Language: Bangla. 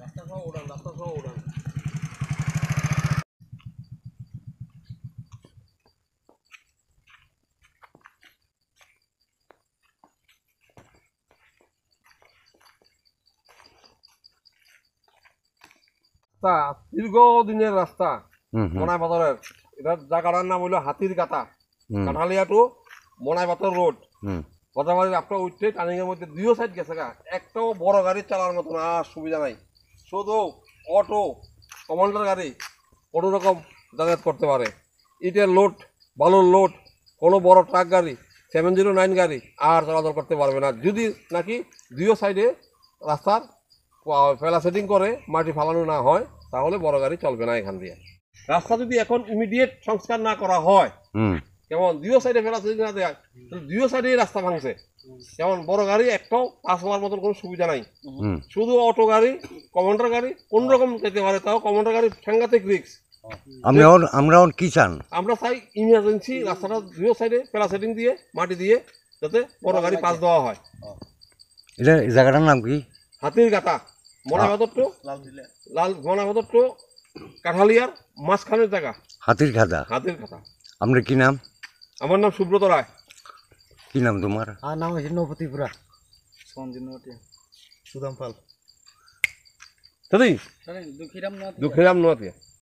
দীর্ঘদিনের রাস্তা মনাই বাজারের, এটার জায়গাটার নাম হইলো হাতির কাটা, কাঠালিয়া টু মনাই বাজার রোড। কথাবাড়ি আপনার উঠতে টার্নিং এর মধ্যে দুইও সাইড গেছে গা, একটাও বড় গাড়ি চালার মতন আর সুবিধা নাই। শুধু অটো, কমান্ডার গাড়ি কোনো রকম যাতায়াত করতে পারে। ইটের লোড, বালুর লোড, কোনো বড় ট্রাক গাড়ি 709 গাড়ি আর চলাচল করতে পারবে না, যদি নাকি দুইও সাইডে রাস্তার ফেলা সেটিং করে মাটি ফালানো না হয়, তাহলে বড় গাড়ি চলবে না এখান দিয়ে। রাস্তা যদি এখন ইমিডিয়েট সংস্কার না করা হয়, যেমন দুইও সাইডে ফেলা সেটিং না দেয়, দুইও সাইডে রাস্তা ভাঙছে, যেমন বড় গাড়ি একটাও পাস হওয়ার মতন কোনো সুবিধা নাই। শুধু অটো গাড়ি, কমান্ডার গাড়ি কোন রকম যেতে পারে, তাও কমান্ডার গাড়ি সাংঘাতিক রিস্ক। আমরা কি চান? আমরা চাই ইমার্জেন্সি রাস্তাটা দুইও সাইডে ফেলা সেটিং দিয়ে মাটি দিয়ে যাতে বড় গাড়ি পাস দেওয়া হয়। এটা জায়গাটার নাম কি? হাতির কাটা, মনাইবাজার টু মনাইবাজার টু কাঠালিয়ার মাঝখানের জায়গা হাতির খাতা। হাতির কাটা। আপনার কি নাম? আমার নাম সুব্রত রায়। কি নাম তোমার? আর নাম হচ্ছে নবতীপুরা সঞ্জীব সুদাম পাল। দুঃখিরাম নোয়াতিয়া।